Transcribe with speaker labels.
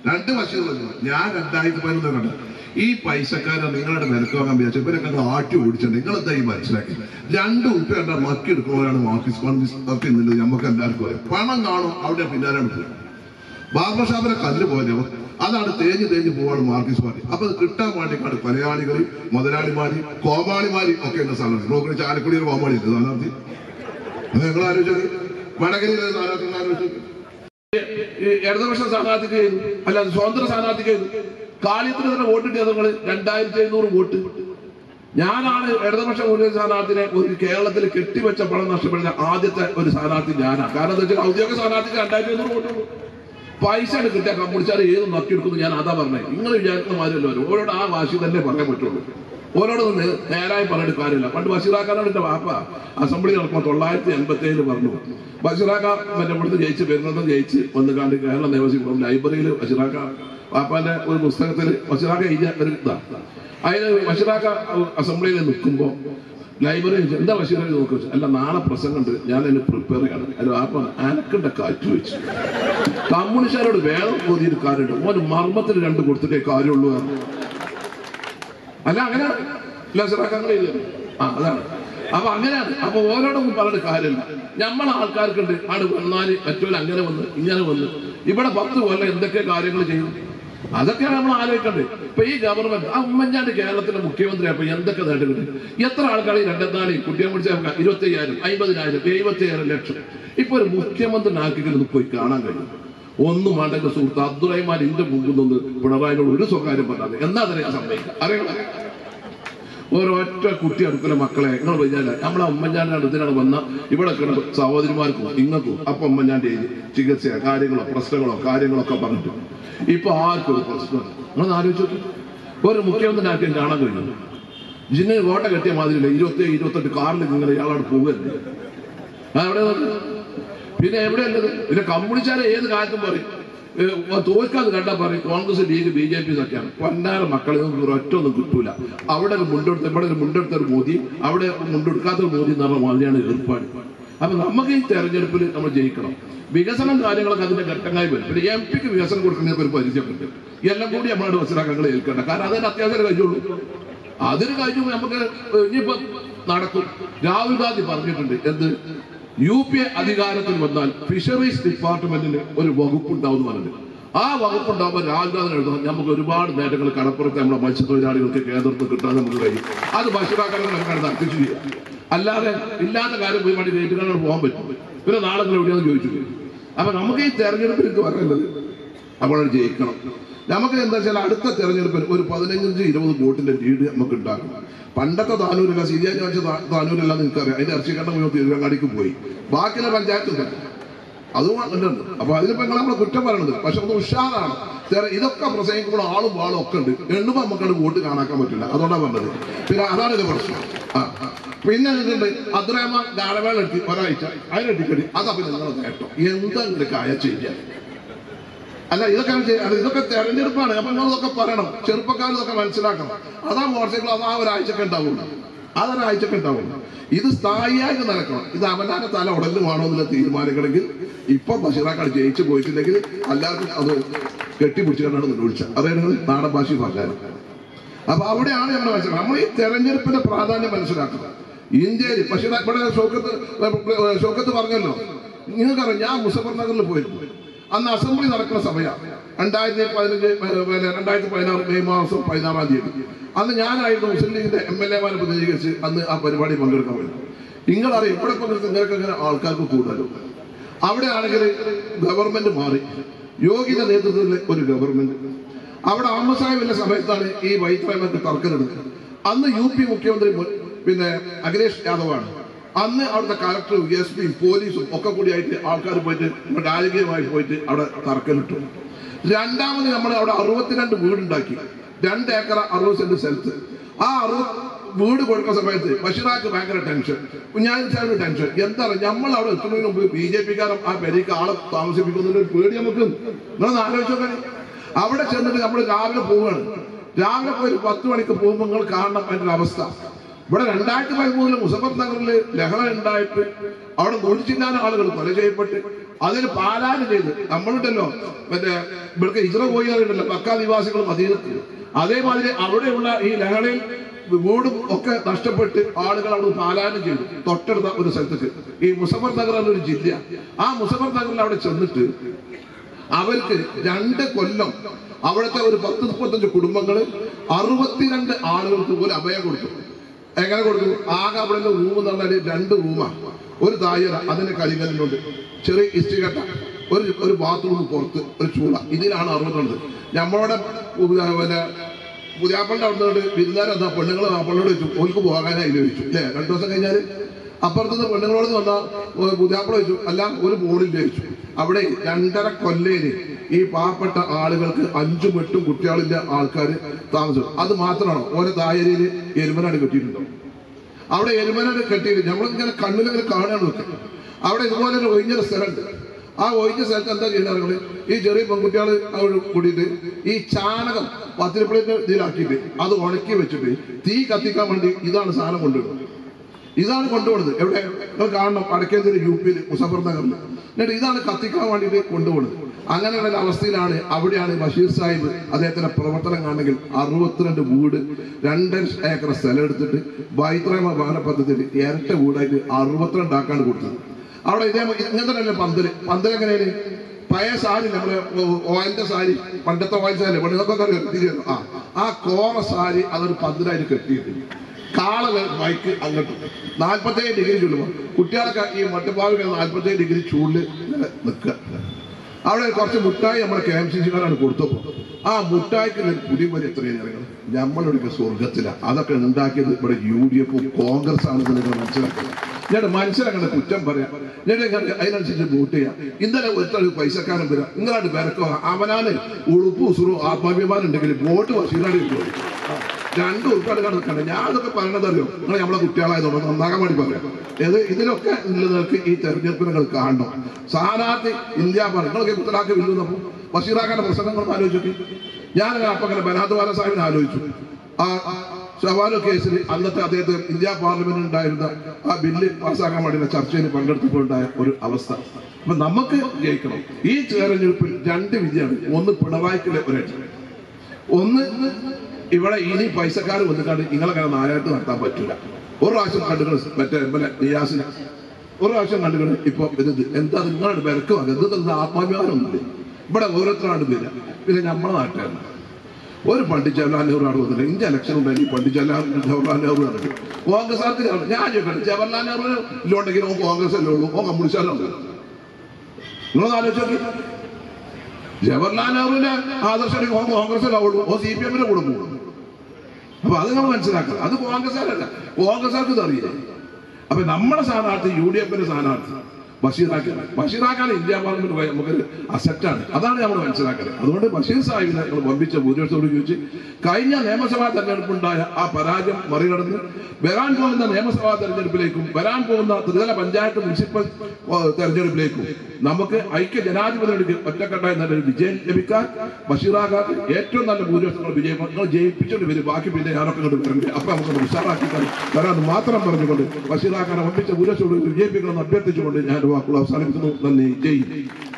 Speaker 1: 2 ബഷീറുകൾ. ഞാൻ 2011 കണ്ടു. ഈ പൈസക്കാരെ നിങ്ങളുടെ വിലക്ക് വാങ്ങാൻ വിചാരിച്ചു ഇവരൊക്കെ ആട്ടി ഓടിച്ചിട്ടുണ്ട്. നിങ്ങളെന്താ ഈ മനസ്സിലാക്കി? 2 ഉറുപ്പിക കണ്ടാൽ മക്കി എടുക്കുന്നവരാണ് മാർക്സിസ്റ്റ് കോൺഗ്രസ് എന്നുള്ളത് നമുക്ക് എല്ലാവർക്കും അറിയാം. പണം കാണും, അവിടെ പിന്നാലാണ് പോകും. ബാർബർ ഷാപ്പിലെ കല്ല് പോയവർ അതാണ് തേഞ്ഞ് പോവാണ് മാർക്സിസ്റ്റ് പാർട്ടി. അപ്പൊ അത് കിട്ടാൻ വേണ്ടിക്കാണ് പലയാളികൾ, മുതലാളിമാര്, കോമാളിമാര് ഒക്കെ എന്ന സ്ഥാനം. നോക്കി ചാലക്കുടി ഒരു കോമാളി ഉണ്ട് സ്ഥാനാർത്ഥി. നിങ്ങൾ ആലോചിച്ചത് വടകരയിലെ സ്ഥാനാർത്ഥി ആലോചിച്ചത് ഇടതുപക്ഷ സ്ഥാനാർത്ഥിക്ക് ചെയ്തു, അല്ലാതെ സ്വതന്ത്ര സ്ഥാനാർത്ഥിക്ക് ചെയ്തു. കാളിയത്തിന് തന്നെ വോട്ടിട്ട് നിങ്ങൾ 2700 വോട്ട്. ഞാനാണ് ഇടതുപക്ഷ മുന്നണി സ്ഥാനാർത്ഥിനെ ഒരു കേരളത്തിൽ കെട്ടിവെച്ച പണം നഷ്ടപ്പെടുന്ന ആദ്യത്തെ ഒരു സ്ഥാനാർത്ഥി ഞാനാണ്. കാരണം എന്താ വെച്ചാൽ ഔദ്യോഗിക സ്ഥാനാർത്ഥിക്ക് 2700 വോട്ടുള്ളൂ. പൈസ കിട്ടിയാൽ കമ്പിടിച്ചാൽ ഏത് നക്കിയെടുക്കുന്നു. ഞാൻ അതാ പറഞ്ഞത്. നിങ്ങൾ വിചാരിക്കുന്ന മാതിരിയല്ലോ വരും. ഓരോട് ആ വാശി തന്നെ പറയാൻ പറ്റുള്ളൂ. ഓരോട് നേരായി പറഞ്ഞിട്ട് കാര്യമില്ല. പണ്ട് ബഷീറാക്കാനോട് എൻ്റെ വാപ്പ അസംബ്ലി നടക്കുമ്പോൾ 987 പറഞ്ഞു. ബഷീറാക്ക മറ്റേ ഇവിടുന്ന് വരുന്നതും ജയിച്ച് വന്നുകാണ്ട് കേരള നിയമസഭ ലൈബ്രറിയിൽ ബഷീറാക്ക വാപ്പാന്റെ ഒരു പുസ്തകത്തിൽ ബഷീറാക്ക എഴുതിയ ഒരു ഇതാണ്. അതിന് ബഷീറാക്ക അസംബ്ലിയിൽ നിൽക്കുമ്പോൾ ലൈബ്രറി എന്താ ബഷീറാക്ക നോക്കി വെച്ചു. അല്ല, നാളെ പ്രസംഗം ഉണ്ട്, ഞാൻ അതിന് പ്രിപ്പയർ ചെയ്യണം. അല്ല വാപ്പ അനക്കണ്ട കാറ്റ് വെച്ചു. കമ്മ്യൂണിസ്റ്റുകാരോട് വേണം പൊതിയൊരു കാര്യമുണ്ട്. ഓന് മർമ്മത്തിൽ 2 കൊടുത്തിട്ടേ കാര്യമുള്ളൂ. അല്ല അങ്ങനെയാണ് ബഷീറാക്ക അങ്ങനെ എഴുതിയത്. അതാണ്. അപ്പൊ അങ്ങനെയാണ്. അപ്പൊ ഓരോടൊന്നും പറഞ്ഞിട്ട് കാര്യമില്ല. നമ്മളെ ആൾക്കാർക്കുണ്ട് അവിടെ വന്നാല് മറ്റോല് അങ്ങനെ വന്ന് ഇങ്ങനെ വന്ന് ഇവിടെ 10 കൊല്ലം എന്തൊക്കെ കാര്യങ്ങൾ ചെയ്യും, അതൊക്കെയാണ് നമ്മൾ ആലോചിക്കേണ്ടത്. ഇപ്പൊ ഈ ഗവൺമെന്റ് ഉമ്മൻചാണ്ടി കേരളത്തിലെ മുഖ്യമന്ത്രി അപ്പൊ എന്തൊക്കെ നേട്ടങ്ങൾ, എത്ര ആൾക്കാർ ഈ 24 കുട്ടിയെ പിടിച്ച 25,000, 50,000, 75,000 ലക്ഷം ഇപ്പൊ ഒരു മുഖ്യമന്ത്രി ആക്കിയിട്ട് പോയി കാണാൻ കഴിയും. ഒന്നും വേണ്ടെങ്കിൽ സുഹൃത്ത് അബ്ദുറഹ്മാൻ ഇന്റെ മുമ്പിൽ നിന്ന് പിണറായിനോട് ഒരു സ്വകാര്യം പറഞ്ഞാൽ എന്നാ അറിയാൻ സമ്മതിക്കാം. അറിയണം. ഓരോറ്റ കുട്ടി അടുക്കുന്ന മക്കളെ നിങ്ങൾ പറഞ്ഞാൽ നമ്മളെ ഉമ്മൻചാണ്ടിനാണ് ഇതിനാണ് വന്ന ഇവിടെ സഹോദരിമാർക്കും നിങ്ങൾക്കും അപ്പൊ ഉമ്മൻചാണ്ടി ചികിത്സയോ കാര്യങ്ങളോ കാര്യങ്ങളൊക്കെ പറഞ്ഞിട്ട് ഇപ്പൊ ആർക്കും ഒരു പ്രശ്നം നിങ്ങൾ ആലോചിച്ചു. ഒരു മുഖ്യമന്ത്രി ആർക്കും കാണാൻ കഴിയുന്നു. ജിന്നെ കോട്ട കെട്ടിയ മാതിരിയില്ല 27-28 കാറിൽ നിങ്ങൾ ഇയാളോട് പോകുകയല്ലേ. അവിടെ പിന്നെ എവിടെയല്ലത്. പിന്നെ കമ്മ്യൂണിസ്റ്റുകാരെ ഏത് കാലത്തും പറയും തോൽക്കാതെ കണ്ടാൽ പറയും കോൺഗ്രസ്, ലീഗ്, BJP ഒക്കെയാണ്. പൊന്നാര മക്കളെ ഒറ്റൊന്നും കിട്ടൂല. അവിടെ ഒരു മുണ്ടെടുത്ത ഇവിടെ ഒരു മുണ്ടെടുത്ത ഒരു മോദി, അവിടെ മുണ്ടെടുക്കാത്ത ഒരു മോദി എന്ന് പറഞ്ഞ മാതിരിയാണ് ഏർപ്പാട്. അപ്പൊ നമുക്ക് ഈ തെരഞ്ഞെടുപ്പിൽ നമ്മൾ ജയിക്കണം. വികസനം കാര്യങ്ങളൊക്കെ അതിന്റെ ഘട്ടങ്ങളായി വരും. പിന്നെ MP വികസനം കൊടുക്കുന്നതിന് ഒരു പരിചയമുണ്ട്. എല്ലാം കൂടി നമ്മളോട് മനസ്സിലാക്കാൻ ഏൽക്കേണ്ട. കാരണം അതിന് അത്യാവശ്യം കഴിഞ്ഞുള്ളൂ. അതിന് കഴിഞ്ഞു നമുക്ക് ഇനിയിപ്പോ നടക്കും. രാഹുൽ ഗാന്ധി പറഞ്ഞിട്ടുണ്ട് എന്ത്, UP അധികാരത്തിൽ വന്നാൽ ഫിഷറീസ് ഡിപ്പാർട്ട്മെന്റിന് ഒരു വകുപ്പുണ്ടാവും പറഞ്ഞിട്ട്. ആ വകുപ്പുണ്ടാവുമ്പോൾ രാഹുൽ ഗാന്ധി എഴുതണം നമുക്ക് ഒരുപാട് നേട്ടങ്ങൾ കടപ്പുറത്ത് നമ്മുടെ മത്സ്യത്തൊഴിലാളികൾക്ക് കേന്ദ്രത്തിൽ കിട്ടാൻ നമുക്ക് കഴിയും. അത് ബഷീറാക്കാരെ നമുക്കാണ് നടത്തിച്ചു ചെയ്യാം. അല്ലാതെ ഇല്ലാത്ത കാര്യം പോയി വേണ്ടി നേരിട്ടാണ് പോകാൻ പറ്റും. പിന്നെ നാളെ എവിടെയാണെന്ന് ചോദിച്ചു. അപ്പൊ നമുക്ക് ഈ തെരഞ്ഞെടുപ്പിൽ എനിക്ക് പറയുന്നത് അപ്പോൾ ജയിക്കണം. നമുക്ക് എന്താ വെച്ചാൽ അടുത്ത തെരഞ്ഞെടുപ്പിൽ ഒരു 15-20 വോട്ടിന്റെ ലീഡ് നമുക്ക് ഉണ്ടാക്കണം. പണ്ടത്തെ താനൂരല്ല, ശരിയായി വെച്ച താനൂരല്ല നിങ്ങൾക്കറിയാം. അതിന്റെ ഇറച്ചിക്കണ്ട മുഴുവൻ തിരുവങ്ങാടിക്ക് പോയി. ബാക്കിയുള്ള പഞ്ചായത്തുണ്ട് അതും ഉണ്ട്. അപ്പൊ അതിനിപ്പോ നമ്മളെ കുറ്റം പറയണത്. പക്ഷെ ഒന്ന് ഉഷാറാണ്. ഇതൊക്കെ പ്രസംഗിക്കുമ്പോൾ ആളും വാളും ഒക്കെ ഉണ്ട്. എണ്ണുമ്പോ നമുക്കത് വോട്ട് കാണാക്കാൻ പറ്റില്ല. അതുകൊണ്ടാണ് പറഞ്ഞത്. പിന്നെ അതാണ് ഇത് പ്രശ്നം. പിന്നെ എന്തുണ്ട്, അബ്ദുറഹ്മാൻ ഗാനമേള എടുത്തി ഒരാഴ്ച അതിനെട്ടിക്കടി അതപ്പൊ നിങ്ങളെ നേട്ടം എന്തെങ്കിലും കായ ചെയ്യാൻ അല്ല. ഇതൊക്കെ തെരഞ്ഞെടുപ്പാണ്. അപ്പൊ നിങ്ങളിതൊക്കെ പറയണം. ചെറുപ്പക്കാരിതൊക്കെ മനസ്സിലാക്കണം. അതാ മോട്ടോർ അതാ ഒരാഴ്ചക്ക് ഉണ്ടാവുള്ളൂ. അതൊരാഴ്ചക്ക് ഉണ്ടാവുള്ളൂ. ഇത് സ്ഥായിയായിട്ട് നടക്കണം. ഇത് അവനാന്റെ തല ഉടല് വേണോ എന്നുള്ള തീരുമാനിക്കണമെങ്കിൽ ഇപ്പൊ ബഷീറാക്കാട് ജയിച്ചു പോയിട്ടുണ്ടെങ്കിൽ എല്ലാവർക്കും അത് കെട്ടിപ്പിടിച്ചുകൊണ്ടാണ് വിളിച്ചത്. അതായത് നാടൻ ഭാഷ പറഞ്ഞാൽ. അപ്പൊ അവിടെയാണ് നമ്മൾ മനസ്സിലാക്കുന്നത്. നമ്മൾ ഈ തെരഞ്ഞെടുപ്പിന്റെ പ്രാധാന്യം മനസ്സിലാക്കുക. ഇന്ത്യയിൽ പക്ഷേ ഇവിടെ ഷൗക്കത്ത് പറഞ്ഞല്ലോ, നിങ്ങൾക്കറിയാം ഞാൻ മുസഫർ നഗറിൽ പോയിരുന്നു. അന്ന് അസംബ്ലി നടക്കുന്ന സമയമാണ് 2016 മെയ് മാസം 16-ാം തീയതി. അന്ന് ഞാനായിരുന്നു മുസ്ലിം ലീഗിന്റെ MLA-മാരെ പ്രതിനിധീകരിച്ച് അന്ന് ആ പരിപാടി പങ്കെടുക്കാൻ വേണ്ടി. നിങ്ങളറിയാം ഇവിടെ പങ്കെടുത്ത് നിങ്ങൾക്കങ്ങനെ ആൾക്കാർക്ക് കൂടുതലും. അവിടെ ആണെങ്കിൽ ഗവൺമെന്റ് മാറി. യോഗിന്റെ നേതൃത്വത്തിൽ ഒരു ഗവൺമെന്റ്. അവിടെ അഹമ്മദ് സാഹിബിന്റെ സമയത്താണ് ഈ വൈദ്യുതി തർക്കമെടുത്തത്. അന്ന് UP മുഖ്യമന്ത്രി പിന്നെ അഖിലേഷ് യാദവാണ്. അന്ന് അവിടുത്തെ കളക്ടറും SP-യും പോലീസും ഒക്കെ കൂടിയായിട്ട് ആൾക്കാർ പോയിട്ട് രാജകീയമായി പോയിട്ട് അവിടെ തർക്കമിട്ടു. രണ്ടാമത് നമ്മൾ അവിടെ 62 വീടുണ്ടാക്കി. 2 ഏക്കർ 60 സെന്റ് സ്ഥലത്ത്. ആ 60 വീട് കൊടുക്കുന്ന സമയത്ത് ബഷീറാക്ക് ഭയങ്കര ടെൻഷൻ, കുഞ്ഞാലിച്ചാലിന് ടെൻഷൻ. എന്താ പറയുക, നമ്മൾ അവിടെ എത്തുന്നതിന് മുമ്പ് BJP-കാരൻ ആ പെരയ്ക്ക് ആളെ താമസിപ്പിക്കുന്നതിന് പേടി നമുക്ക്. നിങ്ങളൊന്ന് ആലോചിച്ചോക്കെ. അവിടെ ചെന്നിട്ട് നമ്മൾ രാവിലെ പോവുകയാണ്. രാവിലെ പോയി 10 മണിക്ക് പോകുമ്പോൾ നിങ്ങൾ കാണണം അതിൻ്റെ അവസ്ഥ. ഇവിടെ 2013 മുസഫർ നഗറിൽ ലഹള ഉണ്ടായിട്ട് അവിടെ നൂറ്റിച്ചില്ലാൻ ആളുകൾ കൊല ചെയ്യപ്പെട്ട് അതിന് പാലായനം ചെയ്ത് നമ്മളുണ്ടല്ലോ മറ്റേ ഇവിടുത്തെ ഹിജ്റ പോയാലുണ്ടല്ലോ മക്ക നിവാസികൾ മദീനത്ത് അതേമാതിരി അവിടെയുള്ള ഈ ലഹളയിൽ വീടും ഒക്കെ നഷ്ടപ്പെട്ട് ആളുകൾ അവിടെ പാലായനം ചെയ്തു തൊട്ടടുത്ത ഒരു സ്ഥലത്തേക്ക്. ഈ മുസഫർ നഗർ എന്നൊരു ജില്ല. ആ മുസഫർ നഗറിൽ അവിടെ ചെന്നിട്ട് അവർക്ക് 2 കൊല്ലം അവിടുത്തെ ഒരു 10-35 കുടുംബങ്ങള് 62 ആളുകൾക്ക് പോലും അഭയം കൊടുത്തു. എങ്ങനെ കൊടുത്തു? ആകെ അവിടെ റൂം എന്ന് പറഞ്ഞാൽ 2 റൂമാണ്, ഒരു തായര, അതിന്റെ കരികല്ലുണ്ട്, ചെറിയ ഇഷ്ടികട്ട, ഒരു ബാത്റൂം പുറത്ത്, ഒരു ചൂള. ഇതിലാണ് 62. നമ്മളോടെ പിന്നെ പുതിയാപ്പളിന്റെ അവിടെ നിന്ന് വിരുന്നാരെന്താ പെണ്ണുങ്ങൾ മാപ്പിളോട് ചോദിച്ചു, ഓൾക്ക് പോകാനായി ചോദിച്ചു അല്ലേ. 2 ദിവസം കഴിഞ്ഞാൽ അപ്പുറത്തുനിന്ന് പെണ്ണുങ്ങളോട് വന്നാൽ പുതിയാപ്പള ചോദിച്ചു, അല്ല ഒരു ബോളിൽ ചോദിച്ചു. അവിടെ 2.5 കൊല്ലേന് ഈ പാവപ്പെട്ട ആളുകൾക്ക് 5ഉം 8ഉം കുട്ടികളില്ല ആൾക്കാർ താമസം. അത് മാത്രമാണോ? ഓരോ തായരിയിൽ എരുമനാട് കെട്ടിയിട്ടുണ്ടോ? അവിടെ എരുമനാട് കെട്ടിയിട്ട് നമ്മളിങ്ങനെ കണ്ണിലിങ്ങനെ കാണാണ് വെക്കുക. അവിടെ ഇതുപോലെ ഒരു ഒഴിഞ്ഞ സ്ഥലമുണ്ട്. ആ ഒഴിഞ്ഞ സ്ഥലത്ത് എന്താ ചെയ്യുന്നത്? ഈ ചെറിയ പെൺകുട്ടികൾ അവിടെ കൂടിയിട്ട് ഈ ചാണകം പത്തിരിപ്പള്ളിന്റെ ഇതിലാക്കിയിട്ട് അത് ഉണക്കി വെച്ചിട്ട് തീ കത്തിക്കാൻ വേണ്ടി ഇതാണ് സാധനം കൊണ്ടുവരുന്നത്. ഇതാണ് കൊണ്ടുപോകുന്നത്. എവിടെ നിങ്ങൾ കാണണം, വടക്കേതിരി UP മുസഫർ നഗറിൽ. എന്നിട്ട് ഇതാണ് കത്തിക്കാൻ വേണ്ടിയിട്ട് കൊണ്ടുപോകുന്നത്. അങ്ങനെയുള്ള അവസ്ഥയിലാണ് അവിടെയാണ് ബഷീർ സാഹിബ് അദ്ദേഹത്തിന്റെ പ്രവർത്തനം കാണണമെങ്കിൽ 62 വീട് 2 ഏക്കർ സ്ഥലം എടുത്തിട്ട് ബൈത്രേമ ഭവന പദ്ധതിയിൽ ഇരട്ട വീടായിട്ട് 62 ആക്കാണ്ട് കൊടുത്തത്. അവിടെ ഇങ്ങനത്തെ തന്നെ പന്തലെങ്ങനെയാണ്? പഴയ സാരി, നമ്മള് ഓയിലിന്റെ സാരി, പണ്ടത്തെ ഓയിൽ സാരി പെണ്ണുങ്ങൾക്കൊക്കെ അറിയാം. ആ കോറ സാരി അതൊരു പന്തലായിട്ട് കെട്ടിയിട്ട് കാള മൈക്ക് അങ്ങോട്ടും 47 ഡിഗ്രി ചൂടുമ്പോൾ കുട്ടികളൊക്കെ ഈ മട്ടുപാവിൽ 47 ഡിഗ്രി ചൂടിൽ നിൽക്കുക. അവിടെ കുറച്ച് മുട്ടായി നമ്മുടെ KMCC-കാരാണ് കൊടുത്തപ്പോൾ ആ മുട്ടായിക്കുള്ള പുതിയ പോലെ എത്രയാണ് അറിയണം? നമ്മളുടെ സ്വർഗത്തിലാണ്. അതൊക്കെ ഉണ്ടാക്കിയത് ഇവിടെ UDF കോൺഗ്രസ് ആണെന്ന് നിങ്ങൾ മനസ്സിലാക്കുന്നത്. ഞാൻ മനസ്സിലാക്കേണ്ട കുറ്റം പറയാം. ഞാൻ അതിനനുസരിച്ച് വോട്ട് ചെയ്യാം. ഇന്നലെ ഒരു പൈസക്കാരൻ വരാം, നിങ്ങളായിട്ട് ബരക്കോ അവനാണ് ഉളുപ്പും ഉസുറും ആത്മാഭിമാനം ഉണ്ടെങ്കിൽ വോട്ട് ബഷീറാടി കിട്ടും. 2 ഉറുപ്പാട് കണക്കാണ്. ഞാനതൊക്കെ പറയണത് അറിയോ? നിങ്ങൾ നമ്മളെ കുട്ടികളായതുകൊണ്ട് നന്നാകാൻ വേണ്ടി പറയാം. ഇതിലൊക്കെ നിങ്ങൾക്ക് ഈ തെരഞ്ഞെടുപ്പ് നിങ്ങൾ കാണണം. സ്ഥാനാർത്ഥി ഇന്ത്യ നിങ്ങളൊക്കെ മുത്തലാഖ് വില്ലുന്നപ്പോൾ ബഷീറാക്കാന്റെ പ്രസംഗങ്ങൾ ആലോചിച്ചു. ഞാനങ്ങനെ അപ്പൊ അങ്ങനെ ബനാത്ത് വാല സാഹിബിനെ ആലോചിച്ചു. ആ ഷവാലോ കേസിൽ അന്നത്തെ അദ്ദേഹത്തെ ഇന്ത്യ പാർലമെന്റിൽ ഉണ്ടായിരുന്ന ആ ബില്ല് പാസ്സാക്കാൻ വേണ്ടിയുള്ള ചർച്ചയിൽ പങ്കെടുത്തപ്പോഴുണ്ടായ ഒരു അവസ്ഥ. അപ്പൊ നമുക്ക് ജയിക്കണം. ഈ തെരഞ്ഞെടുപ്പിൽ 2 വിധിയാണ്. ഒന്ന് പിണറായിക്കുള്ള ഒരേറ്റം, ഒന്ന് ഇവിടെ ഇനി പൈസക്കാർ വന്നിട്ടാണ് നിങ്ങളങ്ങനെ നാരായണത്ത് നടത്താൻ പറ്റില്ല. ഒരു പ്രാവശ്യം കണ്ടുകൾ മറ്റേ നിയാസിനെ ഒരു പ്രാവശ്യം കണ്ടുകൾ. ഇപ്പൊ എന്താ നിങ്ങളുടെ വിലക്ക് എന്ത് ആത്മാഭിമാനമൊന്നുമില്ല. ഇവിടെ ഓരോരുത്തരാണ്ട് പേര്. പിന്നെ നമ്മളെ നാട്ടുകാരൻ ഒരു പണ്ഡിറ്റ് ജവഹർലാൽ നെഹ്റു ആണ് വന്നിട്ട് ഇന്ത്യ ഇലക്ഷൻ ഉണ്ടായി. പണ്ഡിറ്റ് ജവഹർലാൽ നെഹ്റു ആണ് കോൺഗ്രസ്. ഞാൻ ചോദിക്കട്ടെ, ജവഹർലാൽ നെഹ്റു ഇല്ലുണ്ടെങ്കിൽ ഓൻ കോൺഗ്രസ് അല്ലേ ഉള്ളൂ, ഓൻ കമ്മ്യൂണിസ്റ്റാണ്. നിങ്ങളൊന്ന് ആലോചിച്ചു. ജവഹർലാൽ നെഹ്റുവിന്റെ ആദർശം ഓൻ കോൺഗ്രസ് അല്ല ഉള്ളൂ, ഓൻ CPM-ന്റെ കൂടെ പോകും. അപ്പൊ അത് നമ്മൾ മനസ്സിലാക്കണം. അത് കോൺഗ്രസ്സുകാരല്ല, കോൺഗ്രസ്സുകാർക്ക് ഇതറിയില്ല. അപ്പൊ നമ്മുടെ സ്ഥാനാർത്ഥി UDF-ന്റെ സ്ഥാനാർത്ഥി ബഷീറാക്കാൻ ഇന്ത്യ പാർലമെന്റ് പോയി നമുക്കൊരു അസറ്റാണ്. അതാണ് നമ്മൾ മനസ്സിലാക്കുന്നത്. അതുകൊണ്ട് ബഷീർ സാഹിബിനെ നമ്മൾ വമ്പിച്ച ഭൂരിപക്ഷത്തോട് ചോദിച്ച് കഴിഞ്ഞ നിയമസഭാ തെരഞ്ഞെടുപ്പുണ്ടായ ആ പരാജയം മറികടന്ന് വരാൻ പോകുന്ന നിയമസഭാ തെരഞ്ഞെടുപ്പിലേക്കും വരാൻ പോകുന്ന ത്രിതല പഞ്ചായത്ത് മുനിസിപ്പൽ തെരഞ്ഞെടുപ്പിലേക്കും നമുക്ക് ഐക്യ ജനാധിപത്യത്തിലേക്ക് ഒറ്റക്കെട്ടായി നല്ലൊരു വിജയം ലഭിക്കാൻ ബഷീറാക്കാർക്ക് ഏറ്റവും നല്ല ഭൂരിപക്ഷങ്ങൾ വിജയം നിങ്ങൾ ജയിപ്പിച്ചുകൊണ്ട് വരും. ബാക്കി പിന്നെ ഞാനൊക്കെ ഇങ്ങോട്ട് വരണ്ടേ, അപ്പൊ നമുക്ക് ഉഷാറാക്കി വരാൻ മാത്രം പറഞ്ഞുകൊണ്ട് ബഷീറാക്കാനെ വമ്പിച്ച ഭൂരിപക്ഷത്തോട് വിജയിപ്പിക്കണമെന്ന് അഭ്യർത്ഥിച്ചുകൊണ്ട് ഞാൻ വാക്കുകൾ അവസാനിപ്പിക്കുന്നു. നന്ദി. ജയ്.